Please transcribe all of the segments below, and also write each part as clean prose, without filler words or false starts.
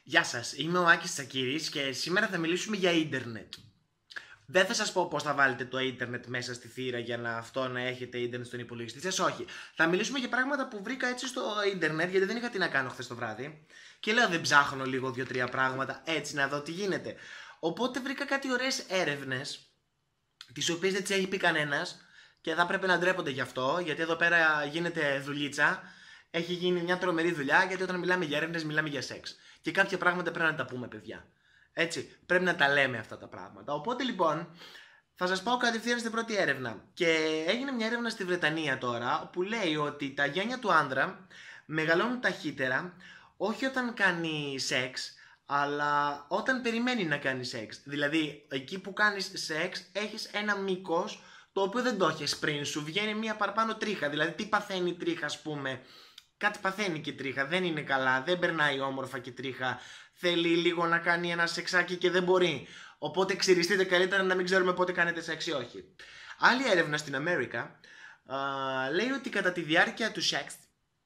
Γεια σας, είμαι ο Άκης Τσακίρης και σήμερα θα μιλήσουμε για ίντερνετ. Δεν θα σας πω πώς θα βάλετε το ίντερνετ μέσα στη θύρα για να έχετε ίντερνετ στον υπολογιστή σας, όχι. Θα μιλήσουμε για πράγματα που βρήκα έτσι στο ίντερνετ, γιατί δεν είχα τι να κάνω χθες το βράδυ. Και λέω δεν ψάχνω λίγο 2-3 πράγματα έτσι να δω τι γίνεται. Οπότε βρήκα κάτι ωραίες έρευνες, τις οποίες δεν τις έχει πει κανένας και θα πρέπει να ντρέπονται γι' αυτό, γιατί εδώ πέρα γίνεται δουλίτσα. Έχει γίνει μια τρομερή δουλειά, γιατί όταν μιλάμε για έρευνες μιλάμε για σεξ. Και κάποια πράγματα πρέπει να τα πούμε, παιδιά. Έτσι, πρέπει να τα λέμε αυτά τα πράγματα. Οπότε λοιπόν, θα σας πάω κατευθείαν στην πρώτη έρευνα. Και έγινε μια έρευνα στη Βρετανία τώρα, που λέει ότι τα γένια του άνδρα μεγαλώνουν ταχύτερα, όχι όταν κάνει σεξ, αλλά όταν περιμένει να κάνει σεξ. Δηλαδή, εκεί που κάνεις σεξ, έχεις ένα μήκος το οποίο δεν το έχεις πριν, σου βγαίνει μια παραπάνω τρίχα. Δηλαδή, τι παθαίνει η τρίχα, ας πούμε. Κάτι παθαίνει και η τρίχα, δεν είναι καλά, δεν περνάει όμορφα και η τρίχα. Θέλει λίγο να κάνει ένα σεξάκι και δεν μπορεί. Οπότε ξυριστείτε καλύτερα να μην ξέρουμε πότε κάνετε σεξ ή όχι. Άλλη έρευνα στην Αμέρικα λέει ότι κατά τη διάρκεια του σεξ,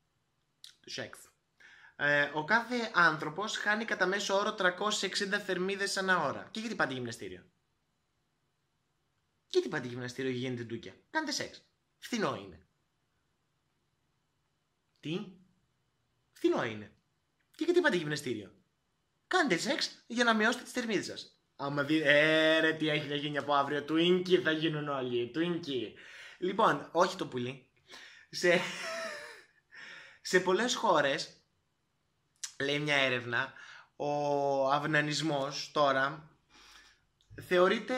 ο κάθε άνθρωπος χάνει κατά μέσο όρο 360 θερμίδες ανά ώρα. Και γιατί πάτε γυμναστήριο? Γιατί πάτε γυμναστήριο και γίνεται ντούκια? Κάντε σεξ. Φθηνό είναι. Τι? Φθηνό είναι. Και γιατί πάτε γυμναστήριο? Κάντε σεξ για να μειώσετε τις θερμίδες σας. Άμα δει, ρε τι έχει να γίνει από αύριο, Twinkie θα γίνουν όλοι, Twinkie. Λοιπόν, όχι το πουλί. Σε πολλές χώρες, λέει μια έρευνα, ο αυνανισμός τώρα θεωρείται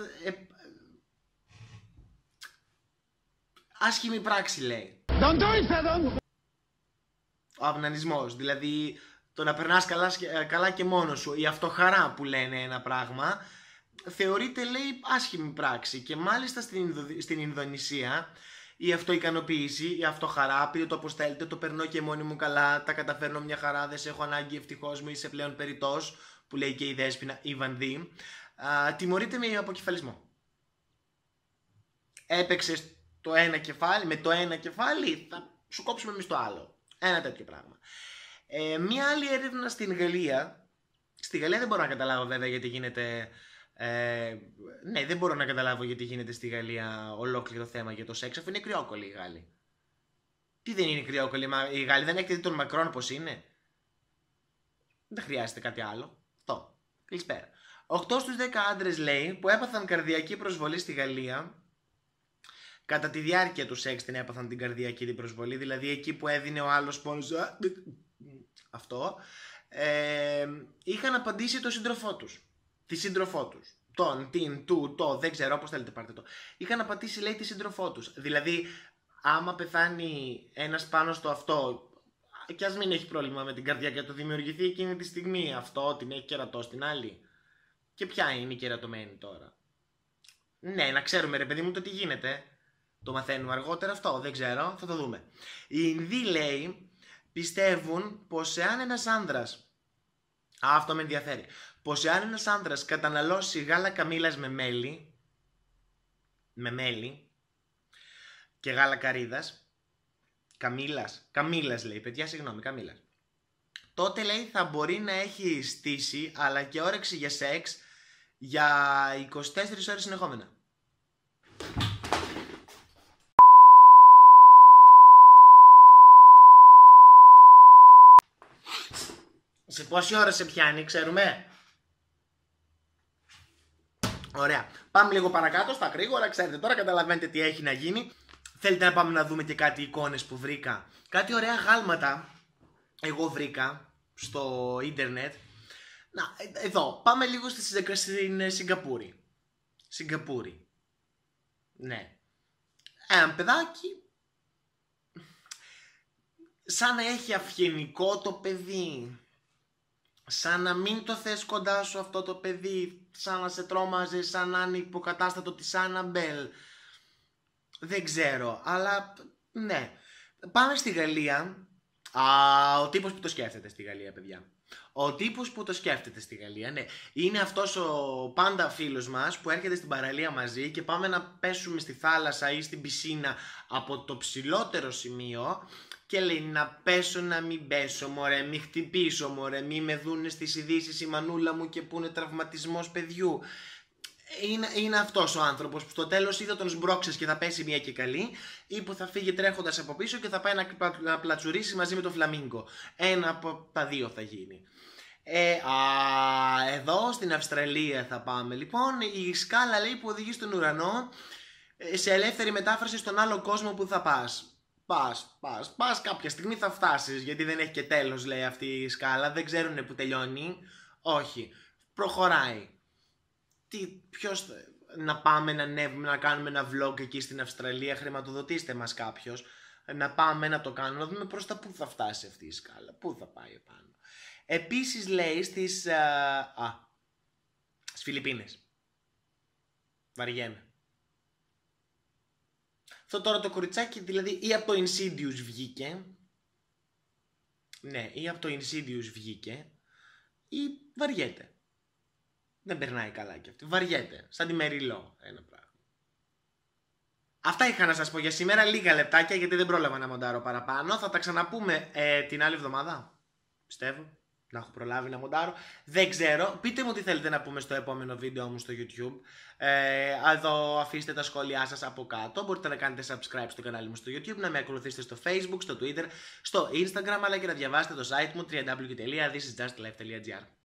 άσχημη πράξη, λέει. Don't do it, Ο αυνανισμός, δηλαδή το να περνάς καλά και μόνος σου, η αυτοχαρά που λένε ένα πράγμα, θεωρείται, λέει, άσχημη πράξη. Και μάλιστα στην Ινδονησία η αυτοικανοποίηση, η αυτοχαρά, πείτε το όπως θέλετε, το περνώ και μόνη μου καλά, τα καταφέρνω μια χαρά, δεν σε έχω ανάγκη, ευτυχώς μου είσαι πλέον περιττός, που λέει και η Δέσποινα η Βανδύ, τιμωρείται με αποκεφαλισμό. Έπαιξες το ένα κεφάλι, με το ένα κεφάλι θα σου κόψουμε εμείς το άλλο. Ένα τέτοιο πράγμα. Μία άλλη έρευνα στην Γαλλία. Στη Γαλλία δεν μπορώ να καταλάβω βέβαια γιατί γίνεται. Ναι, δεν μπορώ να καταλάβω γιατί γίνεται στη Γαλλία ολόκληρο θέμα για το σεξ, αφού είναι κρυόκολλοι οι Γάλλοι. Τι δεν είναι κρυόκολλοι, οι Γάλλοι δεν έχετε δει τον Μακρόν πως είναι? Δεν χρειάζεται κάτι άλλο. Αυτό. Καλησπέρα. 8 στους 10 άντρες, λέει, που έπαθαν καρδιακή προσβολή στη Γαλλία, κατά τη διάρκεια του σεξ την έπαθαν την καρδιακή την προσβολή, δηλαδή εκεί που έδινε ο άλλος πόνος, αυτό, είχαν απαντήσει το σύντροφό τους, τη σύντροφό τους, τον, την, του, το, δεν ξέρω, όπως θέλετε πάρτε το. Είχαν απαντήσει, λέει, τη σύντροφό τους. Δηλαδή, άμα πεθάνει ένας πάνω στο αυτό, και ας μην έχει πρόβλημα με την καρδιά και το δημιουργηθεί εκείνη τη στιγμή, αυτό την έχει κερατώσει την άλλη. Και ποια είναι η κερατωμένη τώρα? Ναι, να ξέρουμε, ρε παιδί μου, το τι γίνεται. Το μαθαίνουμε αργότερα αυτό, δεν ξέρω, θα το δούμε. Οι Ινδοί, λέει, πιστεύουν πως εάν ένας άνδρας, αυτό με ενδιαφέρει, πως εάν ένας άνδρας καταναλώσει γάλα καμήλας με μέλι και γάλα καρύδας, καμήλας λέει, παιδιά, συγγνώμη, καμήλας, τότε, λέει, θα μπορεί να έχει στήσει αλλά και όρεξη για σεξ για 24 ώρες συνεχόμενα. Σε πόση ώρα σε πιάνει, ξέρουμε? Ωραία. Πάμε λίγο παρακάτω, στα γρήγορα, ξέρετε τώρα, καταλαβαίνετε τι έχει να γίνει. Θέλετε να πάμε να δούμε και κάτι εικόνες που βρήκα? Κάτι ωραία γάλματα εγώ βρήκα στο ίντερνετ. Να, εδώ, πάμε λίγο στην Σιγκαπούρη. Σιγκαπούρη. Ναι. Ένα παιδάκι, σαν να έχει αυγενικό το παιδί, σαν να μην το θες κοντά σου αυτό το παιδί, σαν να σε τρόμαζε, σαν να είναι υποκατάστατο της Άνναμπελ. Δεν ξέρω, αλλά ναι. Πάμε στη Γαλλία. Ο τύπος που το σκέφτεται στη Γαλλία, παιδιά. Ο τύπος που το σκέφτεται στη Γαλλία, ναι, είναι αυτός ο πάντα φίλος μας που έρχεται στην παραλία μαζί και πάμε να πέσουμε στη θάλασσα ή στην πισίνα από το ψηλότερο σημείο Και λέει να πέσω να μην πέσω μωρέ, μη χτυπήσω μωρέ, μη με δούνε στις ειδήσεις η μανούλα μου και πούνε τραυματισμός παιδιού. Είναι αυτός ο άνθρωπος που στο τέλος ή θα τον σμπρώξεις και θα πέσει μια και καλή, ή που θα φύγει τρέχοντας από πίσω και θα πάει να πλατσουρίσει μαζί με το φλαμίγκο. Ένα από τα δύο θα γίνει. Εδώ στην Αυστραλία θα πάμε. Λοιπόν, η σκάλα λέει που οδηγεί στον ουρανό, σε ελεύθερη μετάφραση στον άλλο κόσμο που θα πας. Πας, κάποια στιγμή θα φτάσεις, γιατί δεν έχει και τέλος λέει αυτή η σκάλα, δεν ξέρουν που τελειώνει. Όχι, προχωράει. Ποιος να πάμε να ανέβουμε, να κάνουμε ένα vlog εκεί στην Αυστραλία, χρηματοδοτήστε μας κάποιος, να πάμε να το κάνουμε, να δούμε προς τα πού θα φτάσει αυτή η σκάλα, πού θα πάει επάνω. Επίσης λέει στις Φιλιππίνες. Βαριέμαι. Αυτό τώρα το κοριτσάκι δηλαδή ή από το Insidious βγήκε. Ναι, ή από το Insidious βγήκε ή βαριέται. Δεν περνάει καλά κι αυτή. Βαριέται. Σαν τη Μεριλό ένα πράγμα. Αυτά είχα να σας πω για σήμερα. Λίγα λεπτάκια γιατί δεν πρόλαβα να μοντάρω παραπάνω. Θα τα ξαναπούμε την άλλη εβδομάδα. Πιστεύω. Να έχω προλάβει να μοντάρω. Δεν ξέρω. Πείτε μου τι θέλετε να πούμε στο επόμενο βίντεο μου στο YouTube. Εδώ αφήστε τα σχόλιά σας από κάτω. Μπορείτε να κάνετε subscribe στο κανάλι μου στο YouTube. Να με ακολουθήσετε στο Facebook, στο Twitter, στο Instagram. Αλλά και να διαβάσετε το site μου www.thisisjustlife.gr.